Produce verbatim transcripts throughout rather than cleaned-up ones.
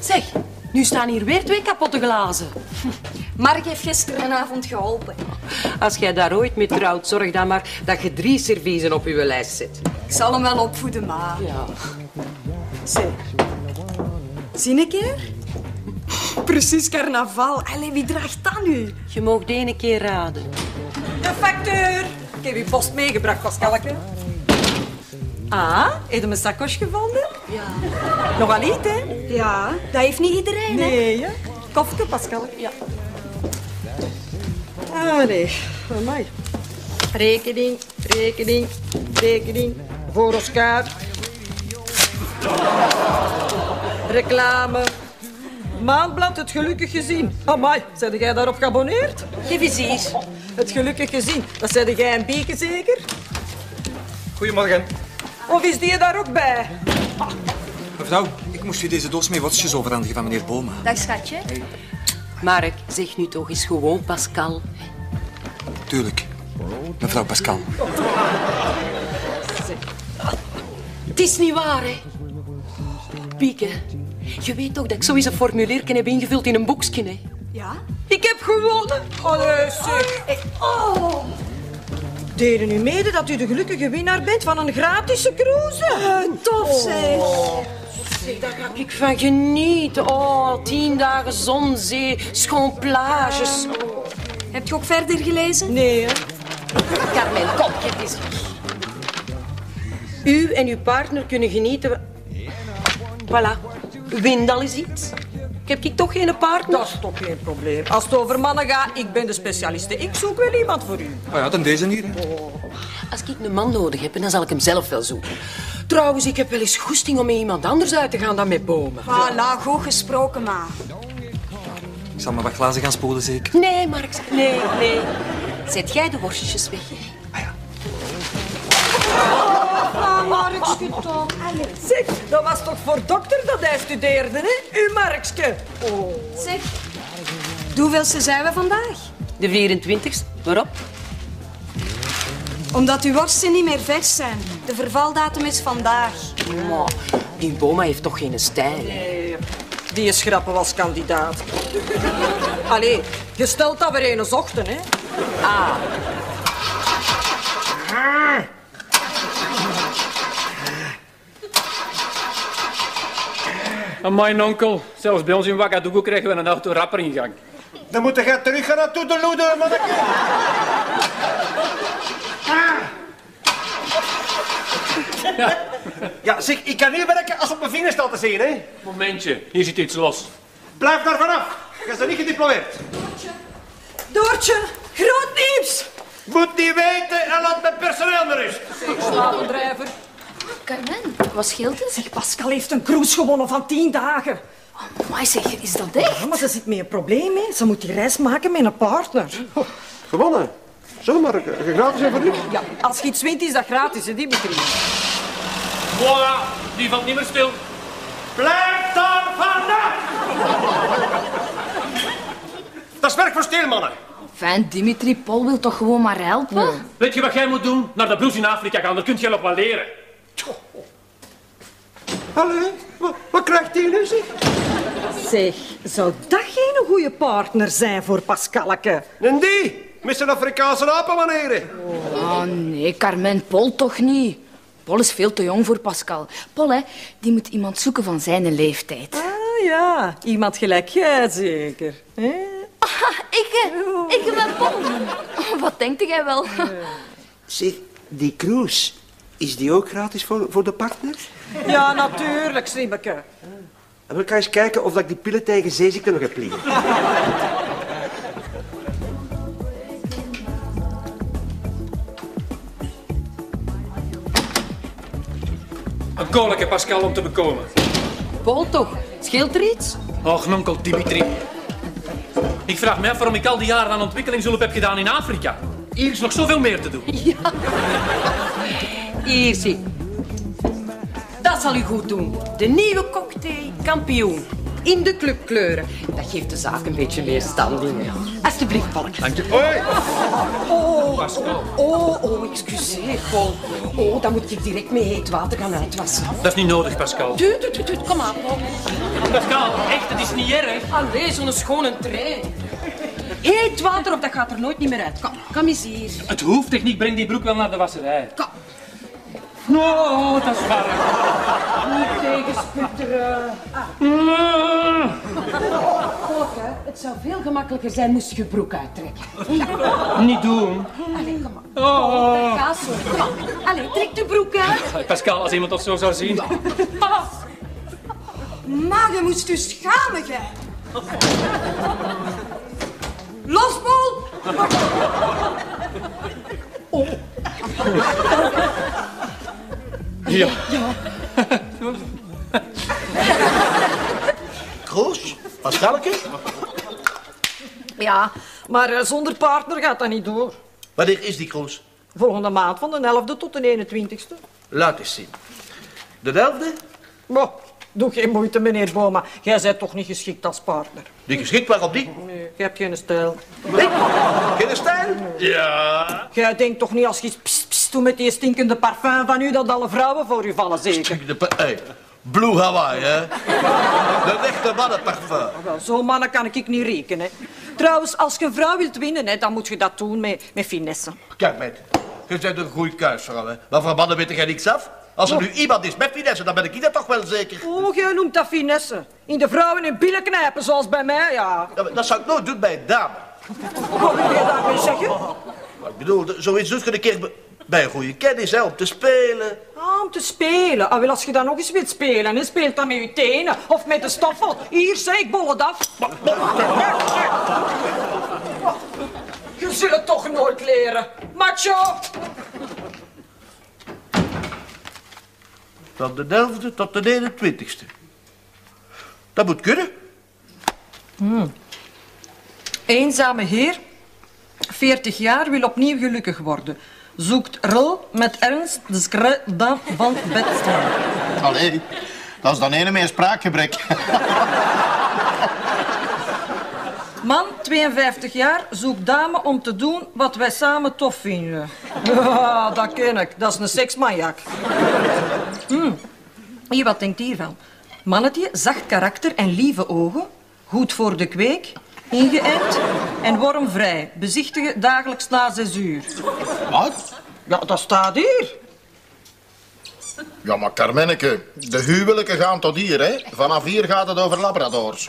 Zeg, nu staan hier weer twee kapotte glazen. Mark heeft gisterenavond geholpen. Als jij daar ooit mee trouwt, zorg dan maar dat je drie serviezen op je lijst zet. Ik zal hem wel opvoeden, ma. Ja. Zeg, zie een keer? Precies carnaval. Allee, wie draagt dat nu? Je mag de ene keer raden. De factuur. Ik heb je post meegebracht, Pascalke. Ah, heb je mijn sakos gevonden? Ja. Nog al iets, hè? Ja, dat heeft niet iedereen, hè? Nee, hè? Kofke, Pascal. Ja. Ah, nee. Amai. Rekening, rekening, rekening. Voor Oscar. Reclame. Maandblad, het gelukkig gezien. Amai, zijn jij daarop geabonneerd? Geef eens hier. Het gelukkig gezien. Dat zei jij een bieke zeker? Goedemorgen. Of is die daar ook bij? Mevrouw, ik moest u deze doos met worstjes overhandigen van meneer Boma. Dag, schatje. Mark, zeg nu toch eens gewoon Pascal. Tuurlijk. Mevrouw Pascal. Het is niet waar, hè? Pieke, je weet toch dat ik sowieso een formulierken heb ingevuld in een boekje, hè? Ja? Ik heb gewonnen. Allee, zeg. Oh. Deden u mede dat u de gelukkige winnaar bent van een gratis cruise? Uh, tof, zeg. Zeg, daar ga ik van genieten. Oh, tien dagen zon, zee, schoon plages. Heb je ook verder gelezen? Nee, hè? Carmen, kom, geef eens. U en uw partner kunnen genieten. Voilà, win al eens iets. Heb ik toch geen partner? Dat is toch geen probleem. Als het over mannen gaat, ik ben de specialiste. Ik zoek wel iemand voor u. Oh ja, dan deze hier. Hè. Als ik een man nodig heb, dan zal ik hem zelf wel zoeken. Trouwens, ik heb wel eens goesting om met iemand anders uit te gaan dan met Bomen. Voilà, goed gesproken, ma. Ik zal maar wat glazen gaan spoelen, zeker. Nee, Mark, nee, nee. Zet jij de worstjes weg? Ah, Markske toch. Zeg, dat was toch voor dokter dat hij studeerde, hè? Uw Markske. Oh. Zeg, hoeveelste zijn we vandaag? De vierentwintigste. Waarop? Omdat uw worsten niet meer vers zijn. De vervaldatum is vandaag. Maar die Boma heeft toch geen stijl, hè? Nee, die is grappen als kandidaat. Allee, je stelt dat weer een ochtend, hè? Ah. Amai, onkel. Zelfs bij ons in Ouagadougou krijgen we een autorapper-ingang. Dan moet je terug gaan naartoe de loeden, manneke. Ja. Ja, zeg, ik kan niet werken als op mijn vingers staat te zien, hè. Momentje, hier zit iets los. Blijf daar vanaf. Je bent niet gediplomeerd. Doortje, groot nieuws. Moet niet weten en laat mijn personeel met rust. Slavendrijver. Carmen, wat scheelt het? Zeg, Pascal heeft een cruise gewonnen van tien dagen. Oh, maar zeg, is dat echt? Ja, maar ze zit met een probleem, hè. Ze moet die reis maken met een partner. Gewonnen. Zeg maar, gratis en voor niks. Ja, als je iets wint, is dat gratis, hè, Dimitri. Voilà, die valt niet meer stil. Blijf daar vanaf. Dat is werk voor steelmannen. Fijn, Dimitri, Paul wil toch gewoon maar helpen? Weet je wat jij moet doen? Naar de blues in Afrika gaan, dat kun je nog wel leren. Allee, wat, wat krijgt die nu, zeg? Zeg, zou dat geen goede partner zijn voor Pascalke? En die, met zijn Afrikaanse apenmanieren. Oh nee, Carmen, Paul toch niet. Paul is veel te jong voor Pascal. Paul, hè, die moet iemand zoeken van zijn leeftijd. Ah ja, iemand gelijk jij zeker. Hè? Ah, ik, hè? Ik ben Paul. Oh, wat denkt jij wel? Zeg, die cruise, is die ook gratis voor, voor de partner? Ja, natuurlijk, Srimmeke. Dan wil ik eens kijken of ik die pillen tegen zeeziekte nog heb liggen. Een koleke, Pascal, om te bekomen. Paul toch? Scheelt er iets? Och, onkel Dimitri. Ik vraag me af waarom ik al die jaren aan ontwikkelingshulp heb gedaan in Afrika. Hier is nog zoveel meer te doen. Ja. Hier, zie. Dat zal u goed doen. De nieuwe cocktail kampioen. in de clubkleuren. Dat geeft de zaak een beetje meer standing. Alsjeblieft, Paul. Dank je. Hoi. Oh, Pascal. oh, oh, excuseer, Paul. Oh, dan moet ik direct met heet water gaan uitwassen. Dat is niet nodig, Pascal. Doe, doe, doe, doe. Kom aan, Paul. Pascal, echt, het is niet erg. Allee, zo'n schone trein. Heet water of dat gaat er nooit niet meer uit. Kom, kom eens hier. Het hoeft echt niet. Breng die broek wel naar de wasserij. Kom. Oh, dat is warm. Niet tegensputteren. Mm. Kijk, hè. Het zou veel gemakkelijker zijn moest je je broek uittrekken. Niet doen. Allee, kom maar. Oh. Ga zo. Kom. Allee, trek de broek uit. Pascal, als iemand ons zo zou zien. Maar je moest je schamen, gij. Los, Paul! Ja. Kroos? Pascalke? Ja, maar uh, zonder partner gaat dat niet door. Wanneer is die Kroos? Volgende maand van de elfde tot de eenentwintigste. Laat eens zien. De elfde? Boh, doe geen moeite, meneer Boma. Jij bent toch niet geschikt als partner? Die geschikt waarop die? Nee, jij hebt geen stijl. Nee? Geen stijl? Ja. Jij denkt toch niet als je pst, pst doet met die stinkende parfum van u dat alle vrouwen voor u vallen, zeker? De pa- hey, Blue Hawaii, hè? De echte mannenparfum. Wel, zo'n mannen kan ik niet rekenen. Trouwens, als je een vrouw wilt winnen, hè, dan moet je dat doen met, met finesse. Kijk, meid. Je bent een goeie kuisvrouw, hè? Maar van mannen weet jij niks af. Als er nu iemand is met finesse, dan ben ik dat toch wel zeker. Oh, jij noemt dat finesse. In de vrouwen in billen knijpen, zoals bij mij, ja. Ja, maar dat zou ik nooit doen bij een dame. Wat wil je daarmee zeggen? Maar ik bedoel, zoiets doet je een keer be- bij een goede kennis, hè? Om te spelen. Ah, om te spelen. Ah, wel, als je dan nog eens wilt spelen, hè, speelt dan met je tenen of met de stoffel. Hier, zeg, ik bol het af. Je zult het toch nooit leren. Macho! Van de elfde tot de eenentwintigste. Dat moet kunnen. Eenzame heer, veertig jaar, wil opnieuw gelukkig worden. Zoekt rol met ernst de scredam van bedstijn. Allee, dat is dan ene met een spraakgebrek. Man, tweeënvijftig jaar, zoekt dame om te doen wat wij samen tof vinden. Ja, dat ken ik. Dat is een seksmaniak. Hm. Hier, wat denkt hiervan? Mannetje, zacht karakter en lieve ogen. Goed voor de kweek. Ingeënt en wormvrij. Bezichtigen dagelijks na zes uur. Wat? Ja, dat staat hier. Ja, maar Carmenneke, de huwelijken gaan tot hier, hè. Vanaf hier gaat het over labradors.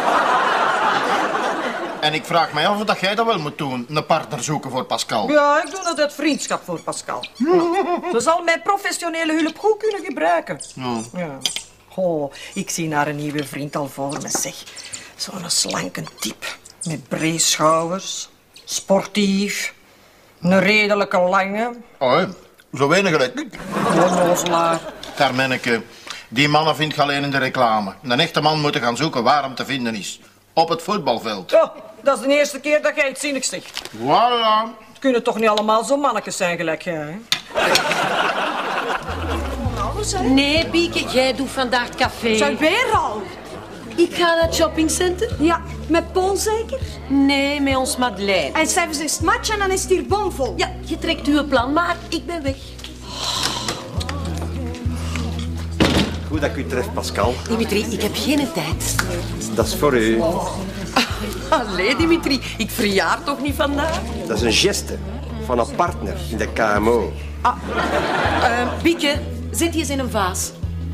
En ik vraag mij af of dat jij dat wel moet doen, een partner zoeken voor Pascal. Ja, ik doe dat uit vriendschap voor Pascal. Ze zal mijn professionele hulp goed kunnen gebruiken. Ja. Ja. Oh, ik zie haar een nieuwe vriend al voor me, zeg. Zo'n slanke type. Met brede schouders. Sportief. Een redelijke lange. Oh, hè. Zo weinig gelijk. Onnozelaar. Carmenneke, die mannen vind je alleen in de reclame. Een echte man moet gaan zoeken waar hem te vinden is. Op het voetbalveld. Oh, dat is de eerste keer dat jij iets zinnigs zegt. Voilà. Het kunnen toch niet allemaal zo mannetjes zijn gelijk jij, hè? Nee, Bieke, jij doet vandaag het café. Zijn weer al? Ik ga naar het shoppingcenter. Ja, met Paul zeker? Nee, met ons Madeleine. En s'avonds is het match en dan is het hier bomvol. Ja, je trekt uw plan, maar ik ben weg. Goed dat ik u treft, Pascal. Dimitri, ik heb geen tijd. Dat is voor u. Allee, Dimitri, ik verjaar toch niet vandaag? Dat is een geste van een partner in de K M O. Uh, Bieke, zet die eens in een vaas.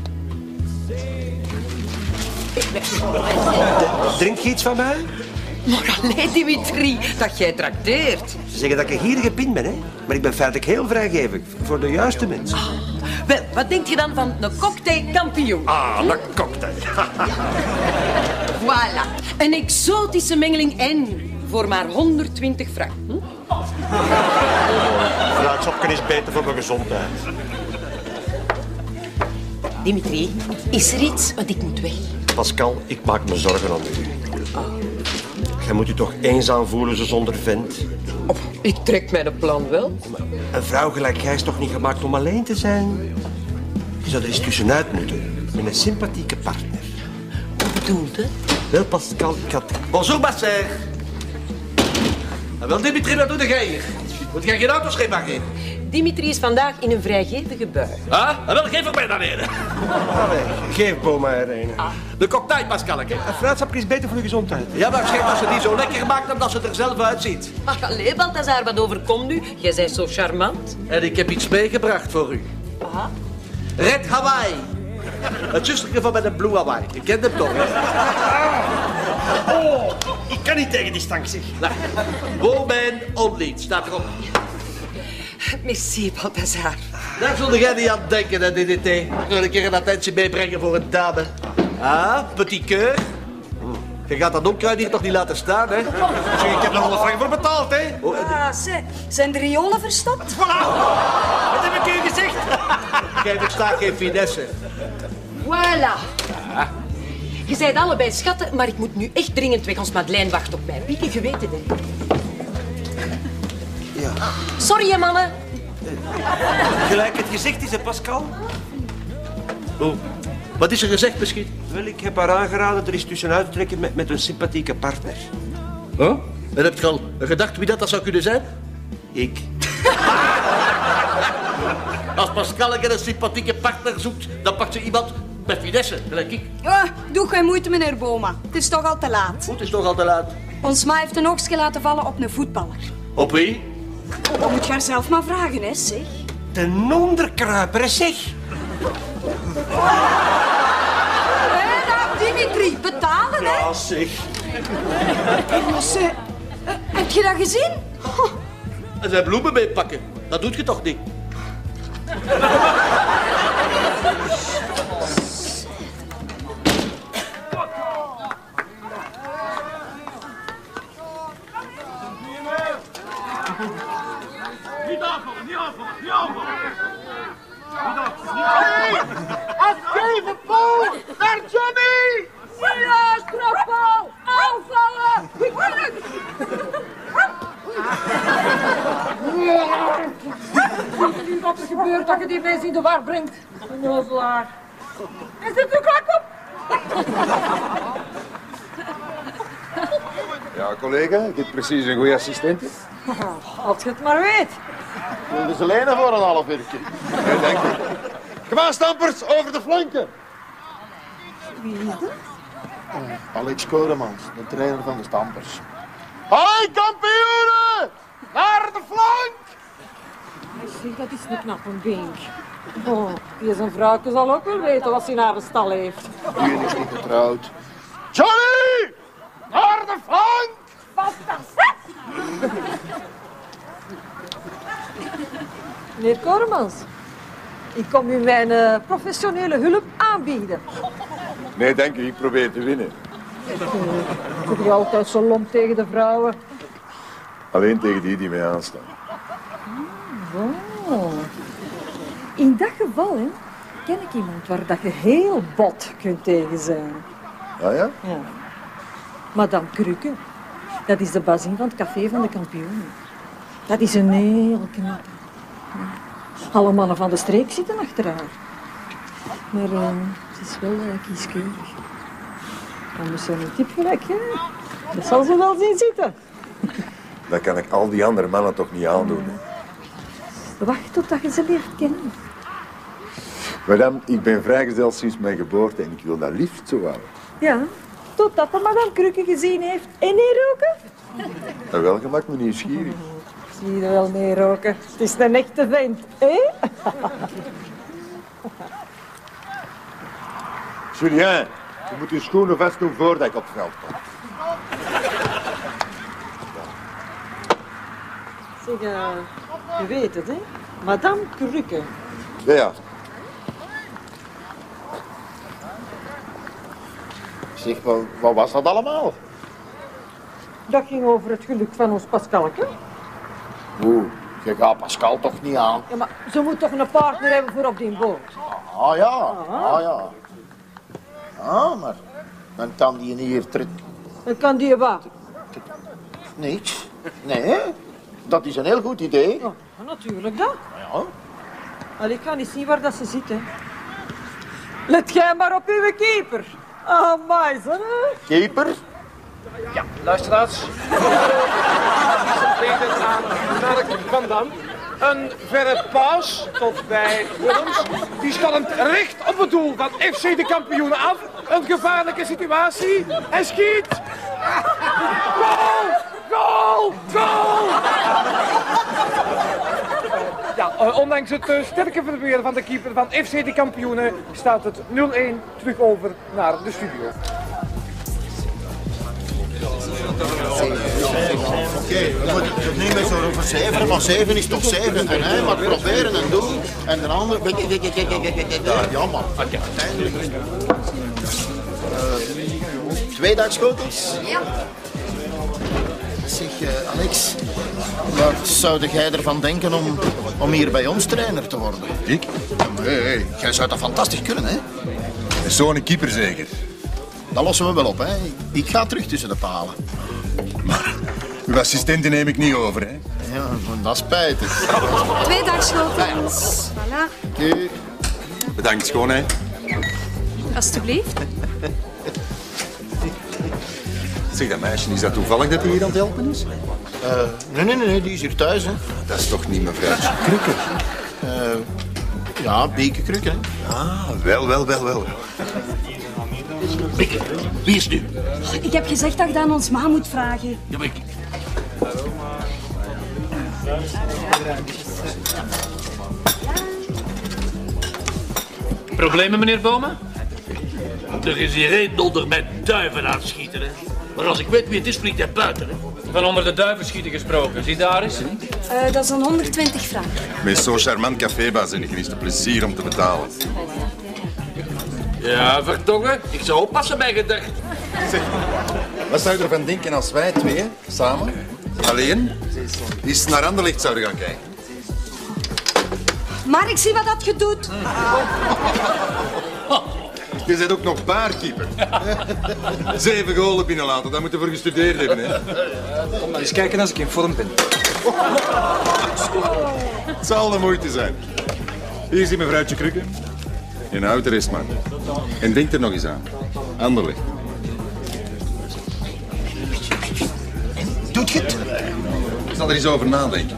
Drink je iets van mij? Maar allee, Dimitri, dat jij trakteert. Ze zeggen dat ik een gierige pin ben, hè? Maar ik ben feitelijk heel vrijgevig voor de juiste mensen. Ah, wel, wat denk je dan van een cocktail kampioen? Ah, een cocktail. Voilà, een exotische mengeling en voor maar honderdtwintig frank. Hm? Fruitsopken is beter voor mijn gezondheid. Dimitri, is er iets? Want ik moet weg. Pascal, ik maak me zorgen om u. Jij moet je toch eenzaam voelen zo zonder vent? Oh, ik trek mijn plan wel. Een vrouw gelijk jij is toch niet gemaakt om alleen te zijn? Je zou er eens tussenuit moeten. Met een sympathieke partner. bedoelt, hè? Wel, Pascal, ik had... Bonjour, ma sœur. En wel, Dimitri, wat doe jij hier? Moet jij geen autoschema geven? Dimitri is vandaag in een vrijgevige bui. Ah, en wel, geef er mij dan een. Allee, geef Boma er een. Ah. De cocktail, Pascalke. Een fruitsapje is beter voor je gezondheid. Ja, maar schijnt dat ze die zo lekker maakt omdat ze er zelf uitziet. Ach, allee, Balthazar, wat overkomt u? Jij bent zo charmant. En ik heb iets meegebracht voor u. Aha. Red Hawaii. Het zustertje van met een Blue Hawaii. Je kent hem toch, hè? Oh, ik kan niet tegen die stank, zeg. Nou, Woman Only, staat erop. Merci, Balthazar. Daar zulde jij niet aan denken, hè, D D T. Ik wil een keer een attentie meebrengen voor een dame. Ah, petit cœur. Je gaat dat onkruid hier toch niet laten staan, hè? Zeg, ik heb er honderd frank voor betaald, hè. Ah, ze, zijn de riolen verstopt? Voilà. Wat heb ik u gezegd? Jij verstaat geen finesse. Voilà. Je zijt allebei schatten, maar ik moet nu echt dringend weg. Ons Madeleine wacht op mij. Pieke, je weet het, hè? Ja. Sorry, hè, mannen. Gelijk het gezegd is, hè, Pascal? Oh, wat is er gezegd misschien? Wel, ik heb haar aangeraden er eens tussenuit te trekken met, met een sympathieke partner. Oh? En heb je al gedacht wie dat, dat zou kunnen zijn? Ik. Als Pascalke een sympathieke partner zoekt, dan pakt ze iemand met finesse, gelijk ik. Oh, doe geen moeite, meneer Boma. Het is toch al te laat. Goed, is toch al te laat. Ons ma heeft een oogstje laten vallen op een voetballer. Op wie? Oh, dat moet je haar zelf maar vragen, hè, zeg. De onderkruiper, hè, zeg. Hé, nou, Dimitri, betalen, hè. Ja, zeg. Oh, ze, uh, heb je dat gezien? Oh. En zijn bloemen meepakken. Dat doet je toch niet? Niet aanvallen, niet aanvallen, niet aanvallen. Afgeven, Paul! Naar Johnny! Ja, strafbal! Aanvallen! Wat er gebeurt dat je die mensen in de war brengt. Onnozelaar. Is dit uw klak op? Ja, collega, ik heb precies een goede assistent. Als je het maar weet. Wilden ze lenen voor een half uurtje? Nee, dank u. Kom aan, stampers, over de flanken. Wie is dat? Alex Koremans, de trainer van de Stampers. Hoi, kampioenen! Naar de flank! Zeg, dat is een knappe bink. Oh, die zijn vrouwtje zal ook wel weten wat ze in haar stal heeft. Die is niet getrouwd. Johnny! Naar de flank! Fantastisch! Meneer Koremans, ik kom u mijn uh, professionele hulp aanbieden. Nee, dank u, ik probeer te winnen. Ik doe altijd zo lomp tegen de vrouwen. Alleen tegen die die mij aanstaan. Oh. In dat geval, hè, ken ik iemand waar dat je heel bot kunt tegen zijn. Ah ja? Ja. Madame Krukke, dat is de bazin van het café van de kampioenen. Dat is een heel knappe. Alle mannen van de streek zitten achter haar. Maar uh, ze is wel uh, kieskeurig. Anders zo'n tip gelijk, hè? Dat zal ze wel zien zitten. Dat kan ik al die andere mannen toch niet aandoen. Hè? Wacht totdat je ze leert kennen. Madame, ik ben vrijgesteld sinds mijn geboorte en ik wil dat liefst zo houden. Ja, totdat de madame Krukke gezien heeft. En niet roken? En wel gemaakt me nieuwsgierig. Zie je er wel mee roken. Het is een echte vent, hè? Julien, je moet je schoenen vast doen voordat ik op het veld kom. Zeg, uh, je weet het, hè? Madame Krukke. Ja, ja. Zeg, wat, wat was dat allemaal? Dat ging over het geluk van ons Pascalke. Oeh, je gaat Pascal toch niet aan? Ja, maar ze moet toch een partner hebben voor op die boot? Ah ja, ah ja. Ah, maar dan kan die niet hier terug. Dan kan die wat? Niks. Nee, dat is een heel goed idee. Oh, natuurlijk dat. Ja. Allee, ik ga niet zien waar dat ze zit, hè. Let jij maar op uw keeper. Amai, zeg. Keeper. Ja, luisteraars. Geconcentreren aan Mark van Dam. Een verre paas tot bij Willems. Die stormt recht op het doel van F C de kampioenen af. Een gevaarlijke situatie. Hij schiet. Goal! Goal! Goal! Ja, uh, ondanks het uh, sterke verweer van de keeper van F C de kampioenen staat het nul-een terug over naar de studio. Oké, we moeten het niet meer zo over zeven, maar zeven is toch zeven. En hij mag proberen en doen. En de ander... Ja, jammer. Uiteindelijk. Twee dagschotels? Ja. Zeg, uh, Alex, wat zou jij ervan denken om, om hier bij ons trainer te worden? Ik? Nee, hey, jij zou dat fantastisch kunnen, hè? Zo'n keeper zeker. Dat lossen we wel op, hè? Ik ga terug tussen de palen. Maar uw assistenten neem ik niet over, hè? Ja, dat spijt het. Twee dagschotels. Voilà. Oké. Bedankt, schoonheid. Alsjeblieft. Zeg, dat meisje, is dat toevallig dat hij hier aan het helpen is? Uh, nee, nee, nee, die is hier thuis, hè? Dat is toch niet mevrouwtje Krukke? Uh, ja, Bieke Krukke, hè? Ah, wel, wel, wel, wel. Bieke, wie is het nu? Ik heb gezegd dat je dat aan ons ma moet vragen. Ja, maar ik... Problemen, meneer Boma? Er is hier één onder met duiven aan het schieten, hè. Maar als ik weet wie het is, vliegt hij buiten, hè. Van onder de duiven schieten gesproken. Zie daar eens. Uh, dat is een honderdtwintig frank. Met zo'n charmant cafébaas en is het een plezier om te betalen. Ja, verdomme. Ik zou oppassen bij gedacht. Zeg, wat zou je ervan denken als wij twee, samen, alleen, eens naar Anderlecht zouden gaan kijken? Maar ik zie wat dat je doet. Je bent ook nog baarkeeper. Zeven golen binnenlaten, dat moet je voor gestudeerd hebben, hè? Kom maar eens kijken als ik in vorm ben. Het zal de moeite zijn. Hier is die mevrouwtje Krukke. En houd de rest, man. En denk er nog eens aan. Anderlecht. Doet je het? Ik zal er eens over nadenken.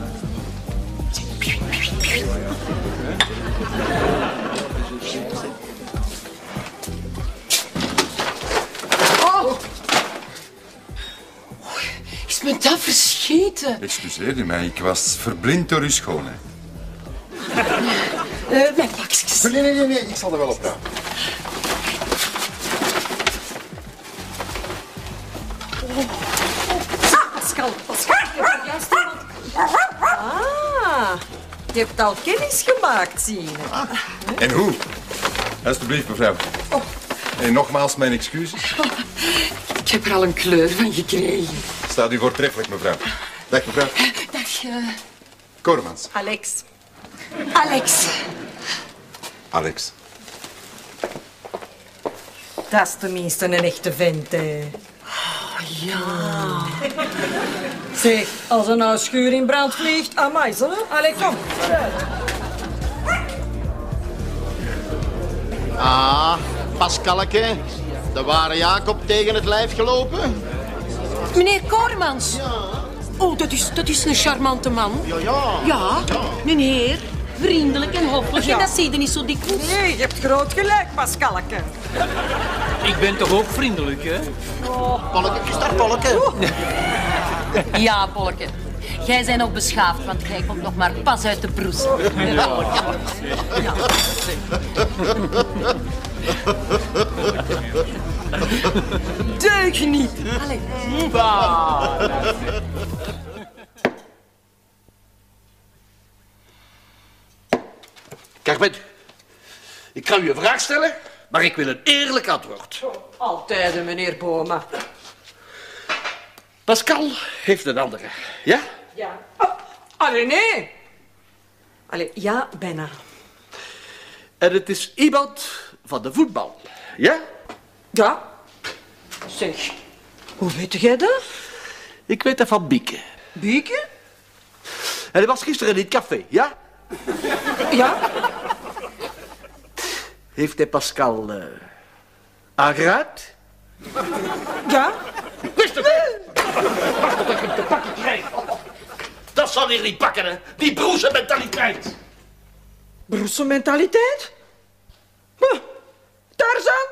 Is me dat verscheten? Excuseer u mij, ik was verblind door uw schoonheid. Uh, mijn pakjes. Nee, nee, nee, nee, ik zal er wel op gaan. Pascal, Pascal. Ah, je hebt al kennis gemaakt, zie je. En hoe? Alsjeblieft, mevrouw. Oh. En nogmaals mijn excuses. Oh, ik heb er al een kleur van gekregen. Staat u voortreffelijk, mevrouw. Dag, mevrouw. Dag, uh... Kormans. Alex. Alex. Alex. Dat is tenminste een echte vent, hè. Oh, ja. Zeg, als er nou schuur in brand vliegt, amai, zo. Allee, kom. Ah, Pascalke. De ware Jacob tegen het lijf gelopen? Meneer Kormans. Ja. Oh, dat is, dat is een charmante man. Ja, ja. Ja, een heer. Vriendelijk en hoffelijk. Ja. En dat zie je niet zo dikwijls. Nee, je hebt groot gelijk, Pascalke. Ik ben toch ook vriendelijk, hè? Oh. Polleke, is daar Polleke? Ja, Polleke. Jij bent nog beschaafd, want jij komt nog maar pas uit de broes. Ja. Ja. Deug niet. Allee. Carmen, ik kan u een vraag stellen, maar ik wil een eerlijk antwoord. Altijd, meneer Boma. Pascal heeft een andere, ja? Ja. Oh, allee, nee. Allee, ja, bijna. En het is iemand van de voetbal, ja? Ja. Zeg, hoe weet jij dat? Ik weet dat van Bieke. Bieke? En hij was gisteren in het café, ja? Ja. Heeft hij Pascal uh, Aangeraakt? Ja? Wist het! Wacht tot ik hem te pakken krijg. Dat zal hier niet pakken, hè. Die broerse mentaliteit. Broerse mentaliteit? Huh. Tarzan?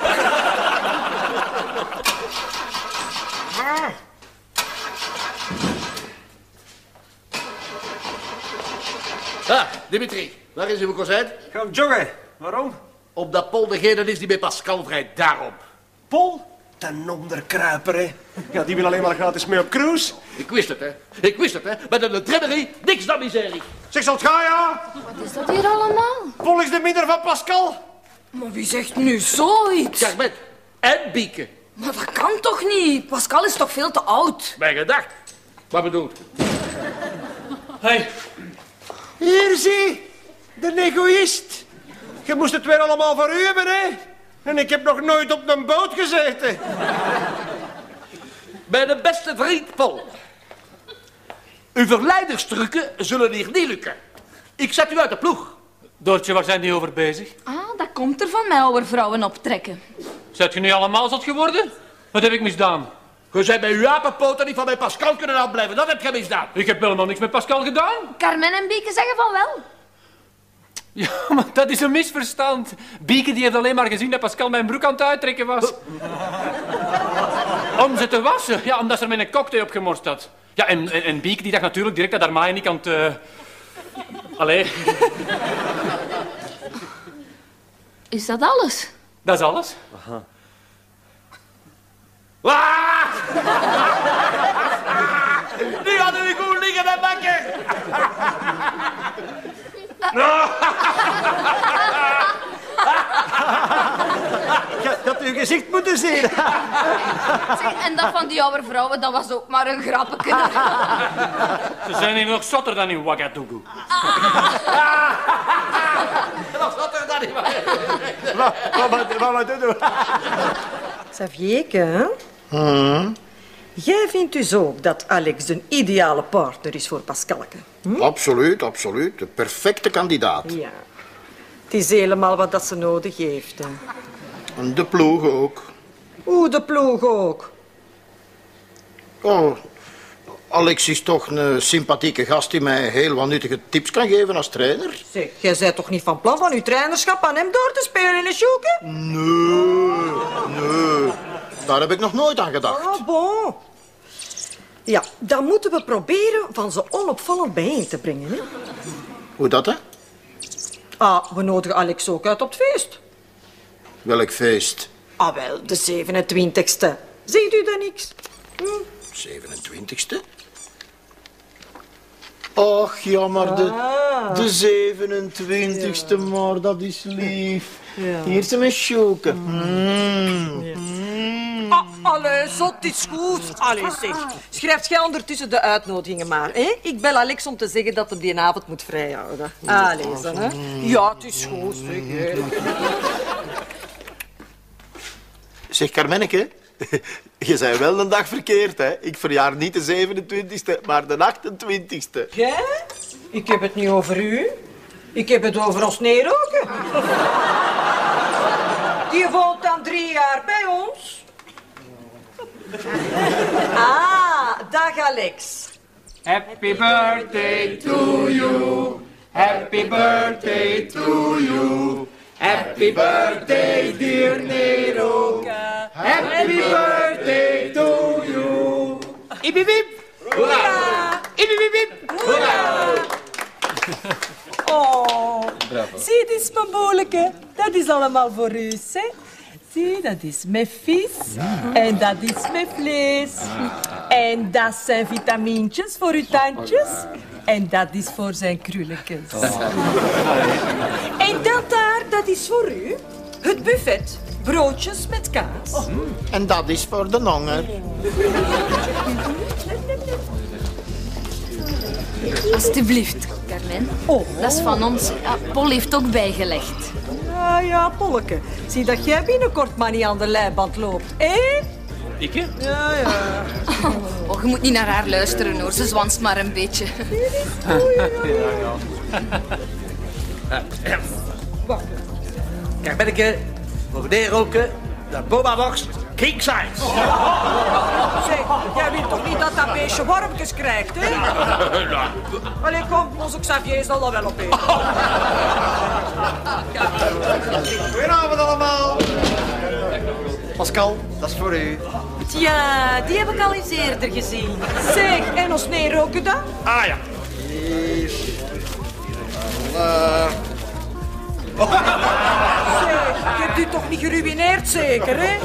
Ah, Dimitri, waar is uw kozijn? Gaan joggen. Waarom? Omdat Paul degene is die bij Pascal vrijt, daarom. Paul? Ten onderkruiper, hè. Ja, die wil alleen maar gratis mee op cruise. Ik wist het, hè. Ik wist het, hè. Met een trinnerie, niks dan miserie. Zeg, zal het gaan, ja? Wat is dat hier allemaal? Paul is de minnaar van Pascal. Maar wie zegt nu zoiets? Carmen en Bieke. Maar dat kan toch niet? Pascal is toch veel te oud? Mijn gedacht. Wat bedoelt? Hey. Hier zie, de egoïst. Je moest het weer allemaal voor u hebben, hè? En ik heb nog nooit op een boot gezeten. Mijn beste vriend Paul. Uw verleiderstrukken zullen hier niet lukken. Ik zet u uit de ploeg. Doortje, waar zijn die over bezig? Ah, dat komt er van mij oude vrouwen optrekken. Zijt je nu allemaal zot geworden? Wat heb ik misdaan? Je bent met uw apenpoten niet van bij Pascal kunnen afblijven. Dat heb je misdaan. Ik heb helemaal niks met Pascal gedaan. Carmen en Bieke zeggen van wel. Ja, maar dat is een misverstand. Bieke die heeft alleen maar gezien dat Pascal mijn broek aan het uittrekken was. Om ze te wassen. Ja, omdat ze er met een cocktail op gemorst had. Ja, en, en, en Bieke die dacht natuurlijk direct dat haar maai niet aan het... Uh... Allee. Is dat alles? Dat is alles. Aha. Nu hadden we goed liggen en bakken. Je had uw gezicht moeten zien. Zeg, en dat van die oude vrouwen, dat was ook maar een grappetje. Ze zijn hier nog zotter dan in Ouagadougou. Nog zotter dan in Ouagadougou. Wat doen we? Xavierke, hè? Hmm. Jij vindt dus ook dat Alex een ideale partner is voor Pascalke? Hm? Absoluut, absoluut. De perfecte kandidaat. Ja. Het is helemaal wat dat ze nodig heeft. Hè. En de ploeg ook. Oeh, de ploeg ook. Oh, Alex is toch een sympathieke gast die mij heel wat nuttige tips kan geven als trainer. Zeg, jij bent toch niet van plan van uw trainerschap aan hem door te spelen in een sjoeke? Nee, nee. Daar heb ik nog nooit aan gedacht. Ah, bon. Ja, dan moeten we proberen van ze onopvallend bijeen te brengen. Hè? Hoe dat, hè? Ah, we nodigen Alex ook uit op het feest. Welk feest? Ah, wel, de zevenentwintigste. Ziet u dan niks? Hm? zevenentwintigste? Och, jammer, de, Ah. de zevenentwintigste, maar dat is lief. Ja. Hier zijn mijn sjoeken. Mm. Ah, allee, zot is goed. Allee, zeg. Schrijft jij ondertussen de uitnodigingen maar, hè? Ik bel Alex om te zeggen dat hij die avond moet vrijhouden. Allee, dan, hè? Ja, het is goed, zeg. Hè. Zeg, Carmenneke, je zei wel een dag verkeerd, hè? Ik verjaar niet de zevenentwintigste, maar de achtentwintigste. Jij? Ik heb het niet over u. Ik heb het over ons neerroken. Die woont dan drie jaar bij ons. Ah, dag Alex. Happy birthday to you. Happy birthday to you. Happy birthday, dear Neroka. Happy birthday to you. Iep, iep, iep. Hoera! Iep, iep, iep. Hoera! Oh, zie, dit is mijn bolleke. Dat is allemaal voor u, hè? Zie, dat is mijn vis. En dat is mijn vlees. En dat zijn vitamintjes voor uw tandjes. En dat is voor zijn krulletjes. En dat daar, dat is voor u. Het buffet. Broodjes met kaas. En dat is voor de honger. Alsjeblieft, Carmen. Oh. Dat is van ons. Ja, Paul heeft ook bijgelegd. Ja, ja, Polleke. Zie dat jij binnenkort maar niet aan de leiband loopt, hè? Ik, hè? Ja, ja. Oh, je moet niet naar haar luisteren, hoor. Ze zwanst maar een beetje. Kijk, ben ik voor de roken. De Boma-box king size. Zeg, jij wilt toch niet dat dat beestje wormpjes krijgt, hè? Allee, kom, onze Xavier zal dat wel op eten. Goedenavond allemaal. Pascal, dat is voor u. Ja, die heb ik al eens eerder gezien. Zeg, en ons neerroken dan? Ah ja. Hier. Zeg, je hebt u toch niet geruïneerd, zeker, hè?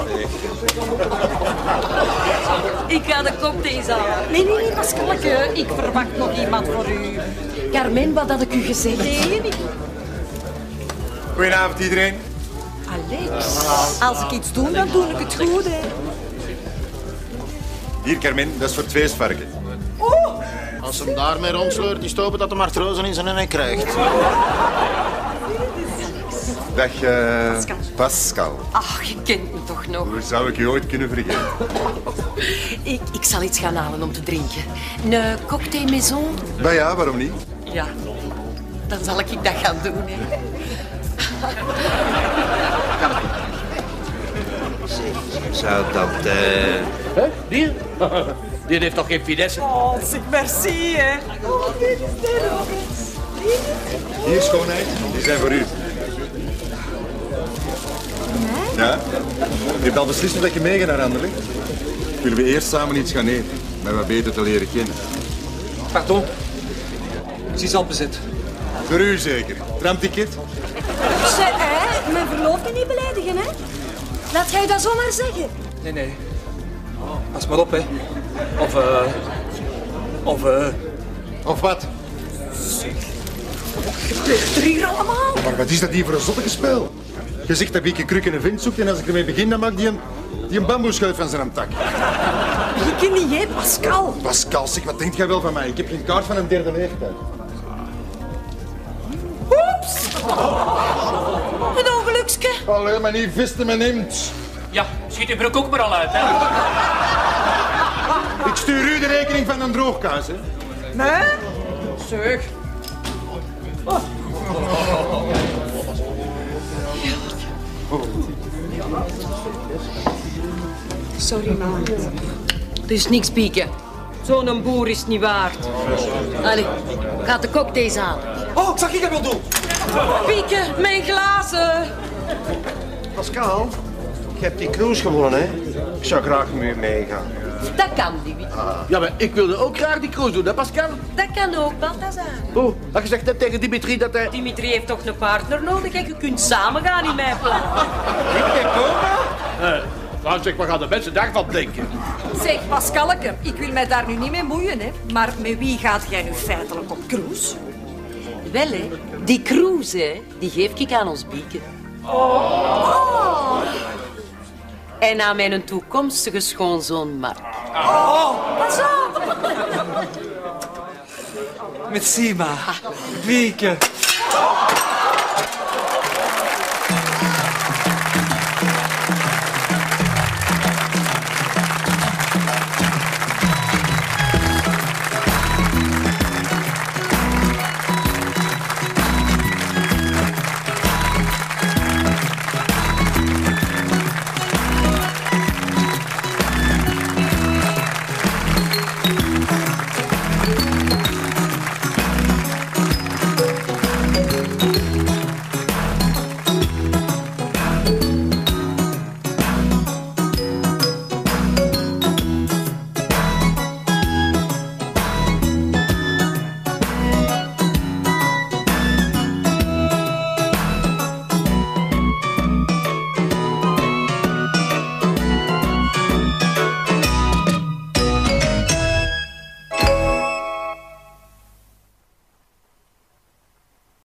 Ik ga de cocktails aan. Nee, nee, nee, Pascalke. Ik verwacht nog iemand voor u. Carmen, wat had ik u gezegd? Nee, niet. Goedenavond iedereen. Alex, als ik iets doe, dan doe ik het goed, hè. Hier, Carmen, dat is voor het feestvarken. Oh! Als hem daarmee rondsleurt, is het hopen dat hij artrose in zijn nek krijgt. Dag, uh, Pascal. Pascal. Ach, je kent me toch nog. Hoe zou ik je ooit kunnen vergeten? Ik, ik zal iets gaan halen om te drinken. Een cocktail maison? Nou ja, waarom niet? Ja, dan zal ik dat gaan doen, hè. Zou dat, eh... Hè? Die? Die heeft toch geen finesse? Oh, zeg merci, hè. Oh, dit is de Hier, schoonheid, die zijn voor u. Ja? Je hebt al beslist dat je meegaat naar Anderlecht. Willen we eerst samen iets gaan eten, met wat beter te leren kennen. Pardon. Ze is al bezet. Voor u zeker. Tramticket? Zeg, hè? Mijn verloofde niet beledigen, hè? Laat jij dat zomaar zeggen? Nee, nee. Pas maar op, hè. Of, eh... Of, eh... Of wat? Ligt er hier allemaal? Maar wat is dat hier voor een zottige spel? Je zegt dat Bieke Kruk een vent zoekt en als ik ermee begin, dan maakt die een, die een bamboeschuit van zijn tak. Ik niet, hè, Pascal. Pascal, zeg, wat denkt jij wel van mij? Ik heb geen kaart van een derde leeftijd. Oeps! Een ongelukske. Allee, maar niet visten me neemt. Ja, schiet je broek ook maar al uit, hè. Ik stuur u de rekening van een droogkaas, hè. Nee? Zeg. Oh. Sorry, man. Er is niks, Pieke. Zo'n boer is het niet waard. Allee, ga de cocktails halen. Oh, ik zag ik dat wel doen. Pieke, mijn glazen. Pascal, je hebt die cruise gewonnen, hè? Ik zou graag met u meegaan. Dat kan, Louis. Ja, maar ik wilde ook graag die cruise doen, hè Pascal? Dat kan ook, Balthazar. Oh, had je zegt net tegen Dimitri dat hij... Dimitri heeft toch een partner nodig en je kunt samen gaan in mijn plan. Uh, nou zeg, wat gaan de mensen daarvan denken? Zeg, Pascalke, ik wil mij daar nu niet mee moeien, hè. Maar met wie gaat jij nu feitelijk op cruise? Wel, hè. Die cruise, hè, die geef ik aan ons Bieke. Oh. En aan mijn toekomstige schoonzoon Mark. Oh, pas op. Met Sima. Wieke.